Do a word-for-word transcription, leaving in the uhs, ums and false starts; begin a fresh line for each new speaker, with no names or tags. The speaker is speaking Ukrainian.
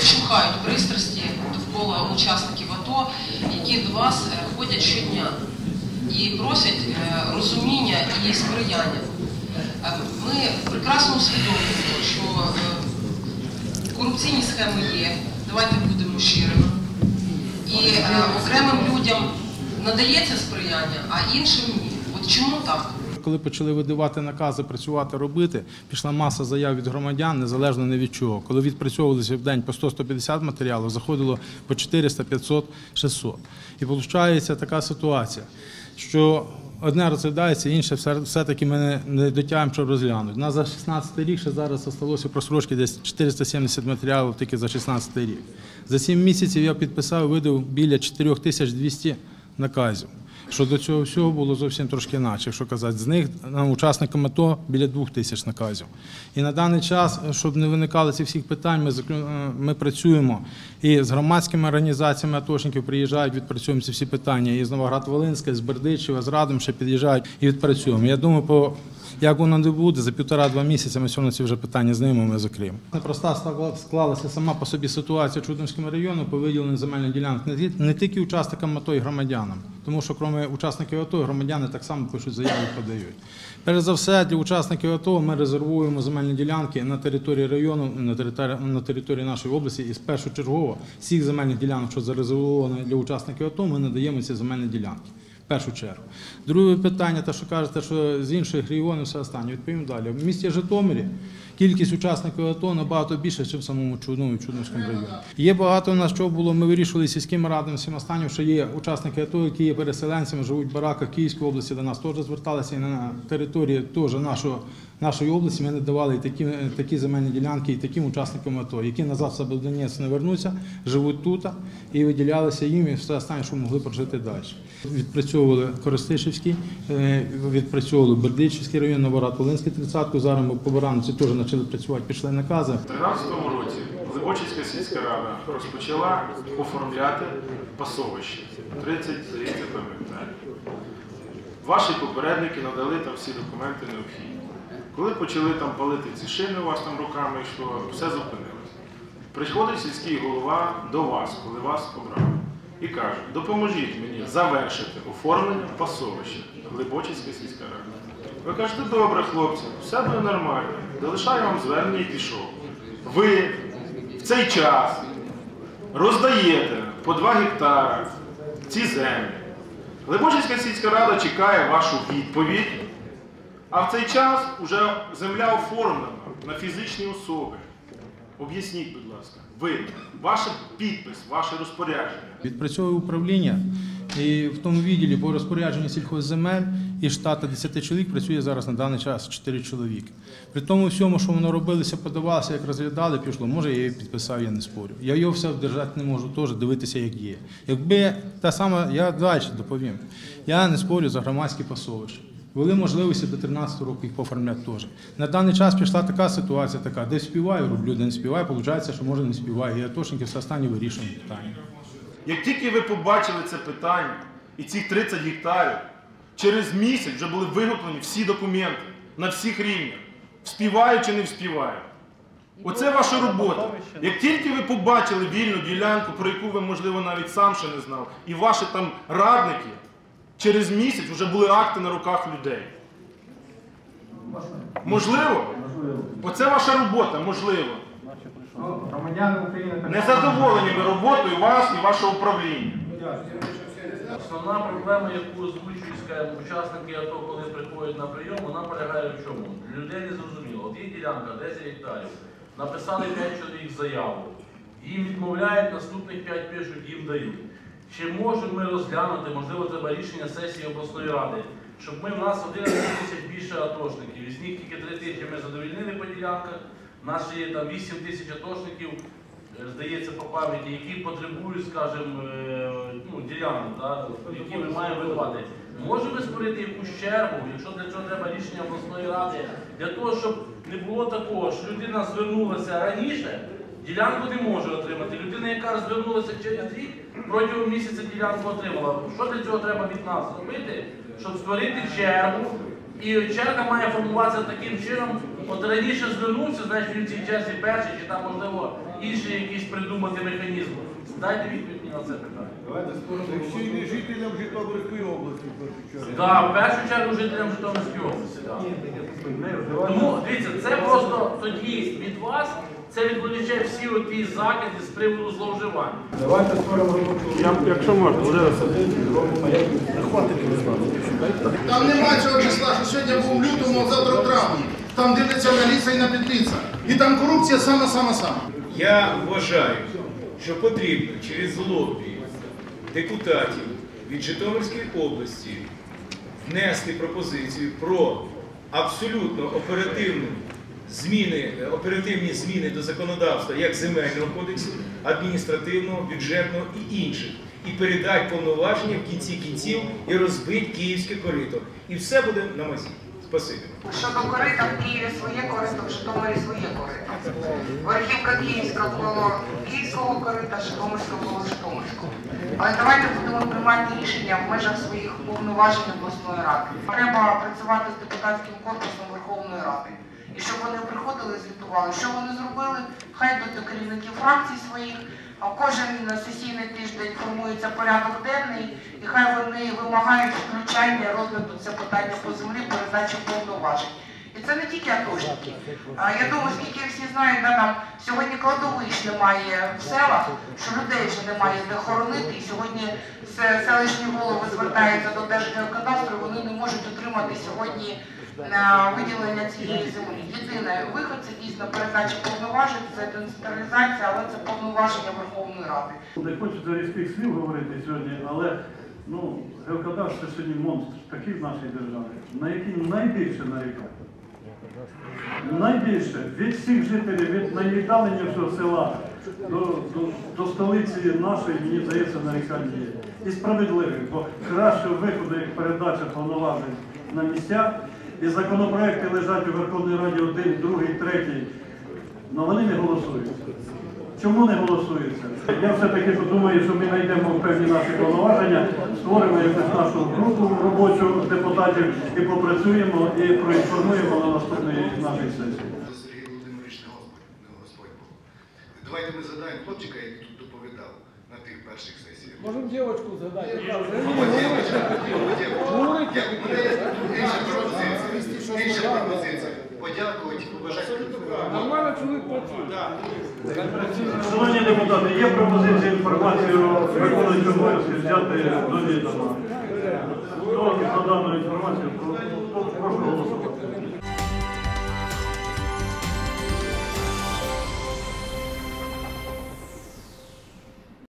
вщухають пристрасті довкола учасників АТО, які до вас ходять щодня і просять розуміння і сприяння. Ми прекрасно усвідомлюємо, що корупційні схеми є, давайте будемо щирими. І окремим людям надається сприяння, а іншим ні. От чому так?
Коли почали видавати накази працювати, робити, пішла маса заяв від громадян, незалежно ні від чого. Коли відпрацьовувалися в день по сто - сто п'ятдесят матеріалів, заходило по чотириста, п'ятсот, шістсот. І виходить така ситуація, що одне розглядається, інше все-таки ми не дотягуємо, щоб розглянути. У нас за шістнадцятий рік ще зараз залишилося просрочки десь чотириста сімдесят матеріалів тільки за шістнадцятий рік. За сім місяців я підписав і видав біля чотири тисячі двісті наказів. Що до цього всього було зовсім трошки інакше, якщо казати. З них учасникам АТО біля двох тисяч наказів. І на даний час, щоб не виникало цих всіх питань, ми, ми працюємо і з громадськими організаціями атошників приїжджають, відпрацюємо ці всі питання. І з Новоград-Волинська, з Бердичева, з Радомища під'їжджають і відпрацюємо. Я думаю, по, як воно не буде, за півтора-два місяці ми сьогодні ці вже питання знімемо і закриємо. Непроста склалася сама по собі ситуація в Чуднівському районі по виділенню земельних ділянок не тільки учасникам АТО і громадянам, тому що крім учасників АТО, громадяни так само пишуть заяви і подають. Перш за все, для учасників АТО ми резервуємо земельні ділянки на території району, на території, на території нашої області, і першочергово всіх земельних ділянок, що зарезервовані для учасників АТО, ми надаємо ці земельні ділянки. В першу чергу. Друге питання, те, що кажете, що з інших регіонів все останнє. Відповім далі. В місті Житомирі кількість учасників АТО набагато більше, ніж в самому Чудновому, Чудновському районі. Є багато у нас, що було, ми вирішували сільськими радами всім останнім, що є учасники АТО, які є переселенцями, живуть в бараках Київської області, до нас теж зверталися, і на території теж нашого, нашої області ми надавали такі, такі земельні ділянки і таким учасникам АТО, які назад в себе в Донецьк не вернуться, живуть тут і виділялися їм, і все останнє, що могли прожити далі. Відпрацьовували Коростишівський, відпрацьовували Бердичівський район, Новоград-Волинський тридцятку, зараз ми по Барановці теж почали працювати, пішли накази.
У дві тисячі тринадцятому році Глибочицька сільська рада розпочала оформляти пасовище. тридцять, здається, пам'ятаю. Ваші попередники надали там всі документи необхідні. Коли почали там палити ці шини, у вас там руками йшло, все зупинилося. Приходить сільський голова до вас, коли вас обрали, і каже: допоможіть мені завершити оформлення пасовища Глибочицька сільська рада. Ви кажете: добре, хлопці, все буде нормально. Залишаю вам звернення і пішов. Ви в цей час роздаєте по два гектара ці землі. Глибочицька сільська рада чекає вашу відповідь, а в цей час вже земля оформлена на фізичні особи. Об'ясніть, будь ласка, ви, ваш підпис, ваше розпорядження.
Відпрацьовує управління, і в тому відділі по розпорядженню сільхозземель і штата десять чоловік працює зараз на даний час чотири чоловіки. При тому всьому, що воно робилося, подавалося, як розглядали, пішло, може я її підписав, я не спорю. Я його все вдержати не можу, теж дивитися, як є. Якби та сама, я далі доповім, я не спорю за громадські пасовища. Були можливості до тринадцятого року їх поформляти теж. На даний час пішла така ситуація, така, де співаю, роблю, де не співаю, виходить, що може не співаю. І атошники все останнє вирішують питання.
Як тільки ви побачили це питання і цих тридцять гектарів, через місяць вже були виготовлені всі документи на всіх рівнях. Вспіваю чи не вспіваю. Оце ваша робота. Як тільки ви побачили вільну ділянку, про яку ви, можливо, навіть сам ще не знав, і ваші там радники, через місяць вже були акти на руках людей. Можливо? Оце ваша робота, можливо. Незадоволені ви роботою вас і вашого управління.
Основна проблема, яку озвучують учасники АТО, коли приходять на прийом, вона полягає в чому? Для людей не зрозуміло. От є ділянка, десять гектарів, написали п'ять чоловік заяву, їм відмовляють, наступних п'ять пишуть, їм дають. Чи можемо ми розглянути, можливо, треба рішення сесії обласної ради, щоб ми, в нас одинадцять тисяч більше атошників, із них тільки три тисячі ми задовільнили по ділянках, в нас є там вісім тисяч атошників, здається, по пам'яті, які потребують, скажімо, ну, ділянок, да, які ми маємо видавати. Можемо створити якусь чергу, якщо для цього треба рішення обласної ради, для того, щоб не було такого, що людина звернулася раніше, ділянку не може отримати. Людина, яка звернулася через рік, протягом місяця ділянку отримала. Що для цього треба від нас робити? Щоб створити чергу. І черга має формуватися таким чином, От раніше звернувся, значить він в цій черзі перший, чи там, можливо, інший якийсь придумати механізм. Дайте відповідь мені на це питання.
Давайте спорудимо. Ще й не жителям Житомирської області, в першу чергу.
Так, в першу чергу жителям Житомирської області. так. Тому, дивіться, це просто тоді від вас, це відволіче всі оті закиди з приводу зловживання.
Давайте створимо робочу.
Якщо можна, Володимир
Там немає цього числа, що сьогодні був в лютому, а завтра в травні. Там дивляться на ліса і на підліца. І там корупція сама-сама-сама.
Я вважаю, що потрібно через лобі депутатів від Житомирської області внести пропозицію про абсолютно оперативну зміни, оперативні зміни до законодавства як Земельного кодексу, адміністративного, бюджетного і інших. І передати повноваження в кінці кінців і розбити київське корито. І все буде на мазі. Спасибі.
Щодо корита в Києві своє корито, в Житомирі своє корито. Верхівка Київська коло Київського корита, Житомирська коло Житомирського. Але давайте будемо приймати рішення в межах своїх повноважень обласної ради. Треба працювати з депутатським корпусом Верховної Ради. І щоб вони приходили і звітували, що вони зробили, хай йдуть до керівників фракцій своїх, кожен сесійний тиждень формується порядок денний, і хай вони вимагають включання розгляду це питання по землі, передачі повноважень. І це не тільки атошники. Я думаю, скільки всі знають, да, там сьогодні кладовищ немає в селах, що людей вже немає де хоронити, і сьогодні селищні голови звертаються до Держгеокадастру, вони не можуть отримати сьогодні виділення цієї землі. Єдиний вихід – це дійсно передача повноважень, це децентралізація, але це повноваження Верховної Ради.
Не хочеться різких слів говорити сьогодні, але ну, Геокадастр це сьогодні монстр такий в нашій державі, на який найбільше нарікає. Найбільше від всіх жителів, від найвіддаленішого села до, до, до столиці нашої, мені здається, нарікання є. І справедливих, бо кращого виходу, як передача повноважень на місця, і законопроекти лежать у Верховній Раді один, другий, третій, але вони не голосуються. Чому не голосуються? Я все-таки думаю, що ми знайдемо певні наші повноваження, створимо якусь нашу групу робочу депутатів і попрацюємо, і проінформуємо на наступній нашій сесії.
Сергій Володимирович, не Господь Бог. Давайте ми задаємо хлопчика, який тут доповідав на тих перших сесіях.
Можемо дівчинку згадати.
Інша пропозиція. Інша пропозиція. Подякувати, побажати.
Нормально чоловік працює.
Шановні депутати, є пропозиція інформацію виконуючого обов'язки взяти до відома. Хто за дану інформацію, прошу голосувати.